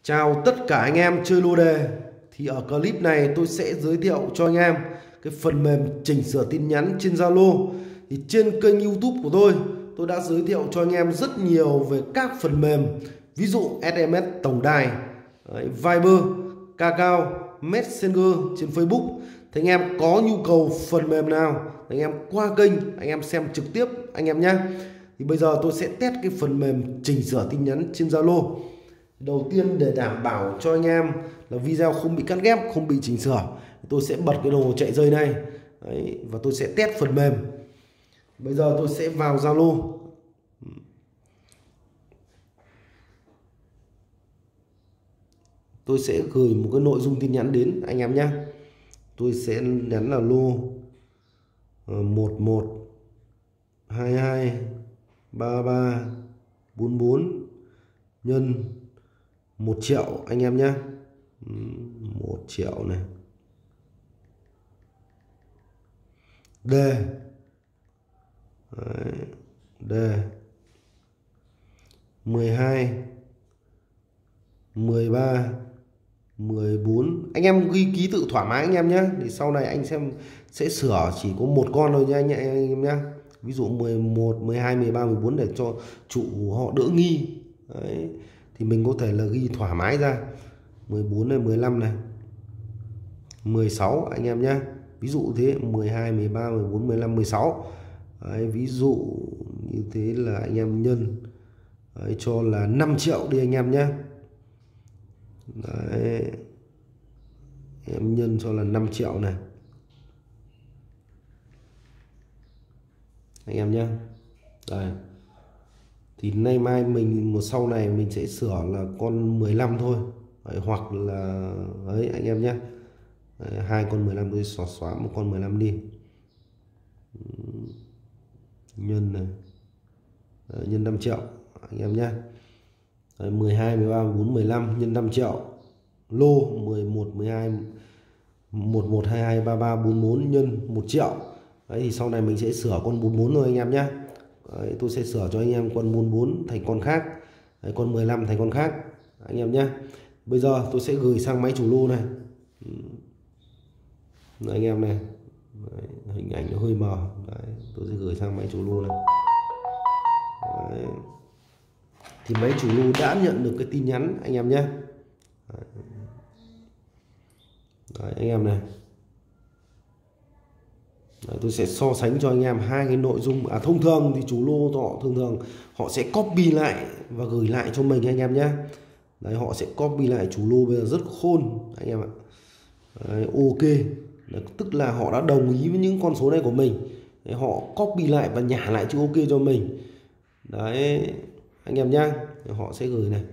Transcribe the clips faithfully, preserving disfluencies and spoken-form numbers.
Chào tất cả anh em chơi lô đề. Thì ở clip này tôi sẽ giới thiệu cho anh em cái phần mềm chỉnh sửa tin nhắn trên Zalo. Thì trên kênh YouTube của tôi, tôi đã giới thiệu cho anh em rất nhiều về các phần mềm, ví dụ ét em ét tổng đài, đấy, Viber, Kakao, Messenger trên Facebook. Thì anh em có nhu cầu phần mềm nào, anh em qua kênh anh em xem trực tiếp anh em nhé. Thì bây giờ tôi sẽ test cái phần mềm chỉnh sửa tin nhắn trên Zalo. Đầu tiên, để đảm bảo cho anh em là video không bị cắt ghép, không bị chỉnh sửa, tôi sẽ bật cái đồ chạy dây này. Đấy, và tôi sẽ test phần mềm. Bây giờ tôi sẽ vào Zalo. Tôi sẽ gửi một cái nội dung tin nhắn đến anh em nhé. Tôi sẽ nhắn là lô một một hai hai ba ba bốn bốn nhân một triệu anh em nhé. Một triệu này. D. Đấy. D. mười hai mười ba mười bốn. Anh em ghi ký tự thoải mái anh em nhé. Thì sau này anh xem sẽ sửa chỉ có một con thôi nha anh em nhé. Ví dụ mười một, mười hai, mười ba, mười bốn để cho chủ họ đỡ nghi. Đấy. Thì mình có thể là ghi thoải mái ra. mười bốn này, mười lăm này, mười sáu anh em nhé. Ví dụ thế, mười hai, mười ba, mười bốn, mười lăm, mười sáu. Đấy, ví dụ như thế là anh em nhân. Đấy, cho là năm triệu đi anh em nhé. Đấy, em nhân cho là năm triệu này anh em nhé. Đây. Thì nay mai mình một sau này mình sẽ sửa là con mười lăm thôi. Đấy, hoặc là ấy anh em nhé. Đấy, hai con mười lăm tôi xóa xóa một con mười lăm đi. Nhân này. Đấy, nhân năm triệu anh em nhé. Đấy, mười hai, mười ba, mười bốn, mười lăm nhân năm triệu. Lô mười một, mười hai, một một, hai hai, ba ba, bốn bốn nhân một triệu. Đấy, thì sau này mình sẽ sửa con bốn bốn thôi anh em nhé. Đấy, tôi sẽ sửa cho anh em con bốn bốn thành con khác. Đấy, con mười lăm thành con khác anh em nhé. Bây giờ tôi sẽ gửi sang máy chủ lô này. Đấy, anh em này. Đấy, hình ảnh nó hơi mờ. Đấy, tôi sẽ gửi sang máy chủ lô này. Đấy. Thì máy chủ lô đã nhận được cái tin nhắn anh em nhé. Đấy. Đấy, anh em này. Đấy, tôi sẽ so sánh cho anh em hai cái nội dung. À, thông thường thì chủ lô họ thường thường họ sẽ copy lại và gửi lại cho mình anh em nhé. Đấy, họ sẽ copy lại, chủ lô bây giờ rất khôn anh em ạ. Đấy, ok. Đấy, tức là họ đã đồng ý với những con số này của mình. Đấy, họ copy lại và nhả lại chữ ok cho mình. Đấy anh em nhé. Họ sẽ gửi này.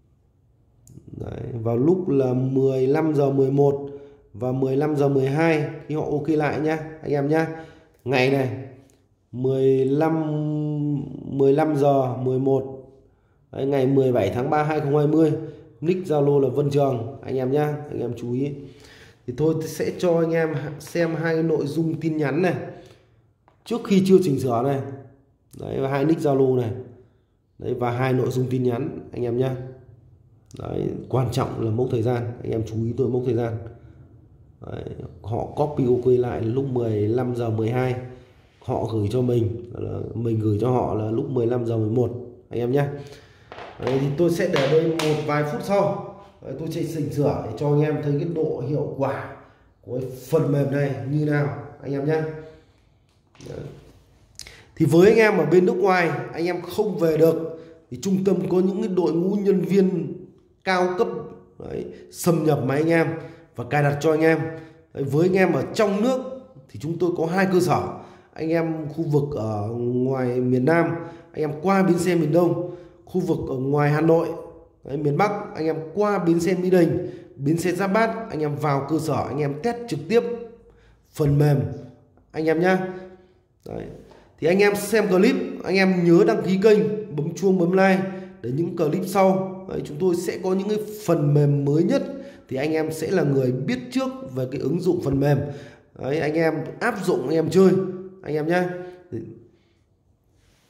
Đấy, vào lúc là mười lăm giờ mười một và mười lăm giờ mười hai khi họ ok lại nhá anh em nhé. Ngày này mười lăm mười lăm giờ mười một. Đấy, ngày mười bảy tháng ba hai không hai không. Nick Zalo là Vân Trường anh em nhé. Anh em chú ý. Thì tôi sẽ cho anh em xem hai cái nội dung tin nhắn này trước khi chưa chỉnh sửa này. Đấy, và hai nick Zalo này. Đấy, và hai nội dung tin nhắn anh em nhé. Đấy, quan trọng là mốc thời gian, anh em chú ý tôi mốc thời gian. Đấy, họ copy ok lại lúc mười lăm giờ mười hai, họ gửi cho mình là mình gửi cho họ là lúc mười lăm giờ mười một anh em nhé. Đấy, thì tôi sẽ để đây một vài phút sau. Đấy, tôi sẽ chỉnh sửa để cho anh em thấy cái độ hiệu quả của cái phần mềm này như nào anh em nhé. Đấy. Thì với anh em ở bên nước ngoài, anh em không về được thì trung tâm có những cái đội ngũ nhân viên cao cấp đấy, xâm nhập máy anh em và cài đặt cho anh em. Đấy, với anh em ở trong nước thì chúng tôi có hai cơ sở. Anh em khu vực ở ngoài miền Nam, anh em qua bến xe miền Đông. Khu vực ở ngoài Hà Nội, đấy, miền Bắc, anh em qua bến xe Mỹ Đình, bến xe Giáp Bát, anh em vào cơ sở anh em test trực tiếp phần mềm anh em nhé. Đấy. Thì anh em xem clip, anh em nhớ đăng ký kênh, bấm chuông, bấm like để những clip sau. Đấy, chúng tôi sẽ có những cái phần mềm mới nhất thì anh em sẽ là người biết trước về cái ứng dụng phần mềm. Đấy, anh em áp dụng anh em chơi anh em nhé.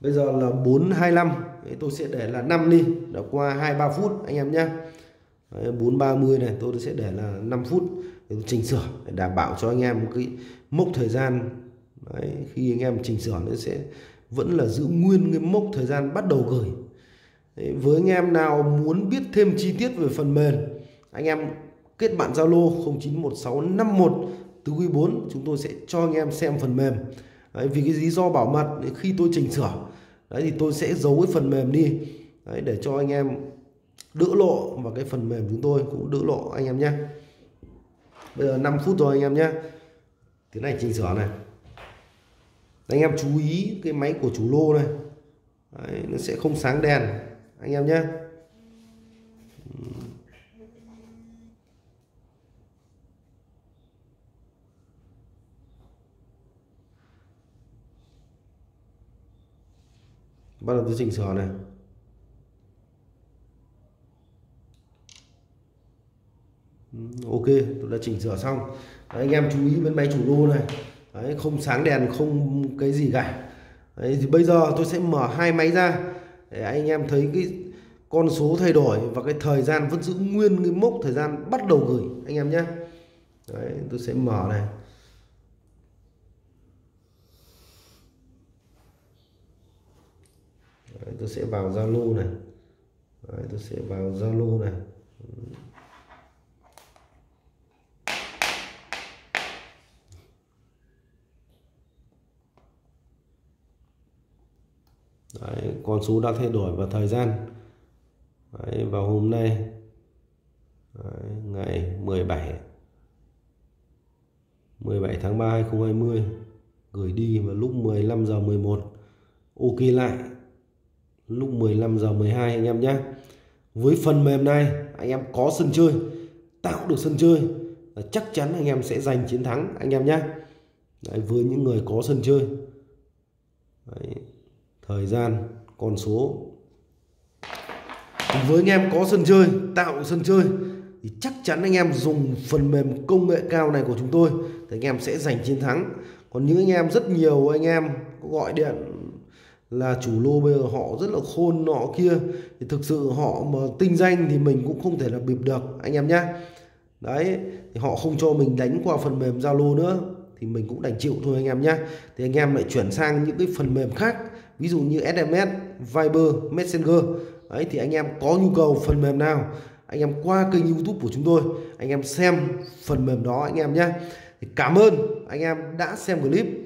Bây giờ là bốn hai lăm, tôi sẽ để là năm đi, đã qua hai ba phút anh em nhé. Bốn ba mươi này tôi sẽ để là năm phút để tôi chỉnh sửa để đảm bảo cho anh em một cái mốc thời gian. Đấy, khi anh em chỉnh sửa nó sẽ vẫn là giữ nguyên cái mốc thời gian bắt đầu gửi. Đấy, với anh em nào muốn biết thêm chi tiết về phần mềm, anh em kết bạn Zalo không chín một sáu năm một tứ quý bốn, chúng tôi sẽ cho anh em xem phần mềm. Đấy, vì cái lý do bảo mật, khi tôi chỉnh sửa đấy thì tôi sẽ giấu cái phần mềm đi đấy, để cho anh em đỡ lộ, và cái phần mềm chúng tôi cũng đỡ lộ anh em nhé. Bây giờ năm phút rồi anh em nhé, tiến hành chỉnh sửa này. Anh em chú ý cái máy của chủ lô này đấy, nó sẽ không sáng đèn anh em nhé. Bắt đầu tôi chỉnh sửa này. Ok, tôi đã chỉnh sửa xong. Đấy, anh em chú ý bên máy chủ lô này. Đấy, không sáng đèn, không cái gì cả. Đấy, thì bây giờ tôi sẽ mở hai máy ra để anh em thấy cái con số thay đổi và cái thời gian vẫn giữ nguyên cái mốc thời gian bắt đầu gửi anh em nhé. Đấy, tôi sẽ mở này. Đấy, tôi sẽ vào Zalo này. Đấy, tôi sẽ vào Zalo này. Đấy, con số đã thay đổi và thời gian. Đấy, vào hôm nay đấy, ngày mười bảy tháng ba hai nghìn không trăm hai mươi, gửi đi vào lúc mười lăm giờ mười một, ok lại lúc mười lăm giờ mười hai anh em nhé. Với phần mềm này anh em có sân chơi, tạo được sân chơi là chắc chắn anh em sẽ giành chiến thắng anh em nhé. Đấy, với những người có sân chơi. Đấy, thời gian, con số. Với anh em có sân chơi, tạo sân chơi thì chắc chắn anh em dùng phần mềm công nghệ cao này của chúng tôi thì anh em sẽ giành chiến thắng. Còn những anh em, rất nhiều anh em gọi điện là chủ lô bây giờ họ rất là khôn nọ kia, thì thực sự họ mà tinh danh thì mình cũng không thể là bịp được anh em nhé. Đấy, thì họ không cho mình đánh qua phần mềm Zalo nữa thì mình cũng đành chịu thôi anh em nhé. Thì anh em lại chuyển sang những cái phần mềm khác, ví dụ như ét em ét, Viber, Messenger. Đấy, thì anh em có nhu cầu phần mềm nào, anh em qua kênh YouTube của chúng tôi, anh em xem phần mềm đó anh em nhé. Thì cảm ơn anh em đã xem clip.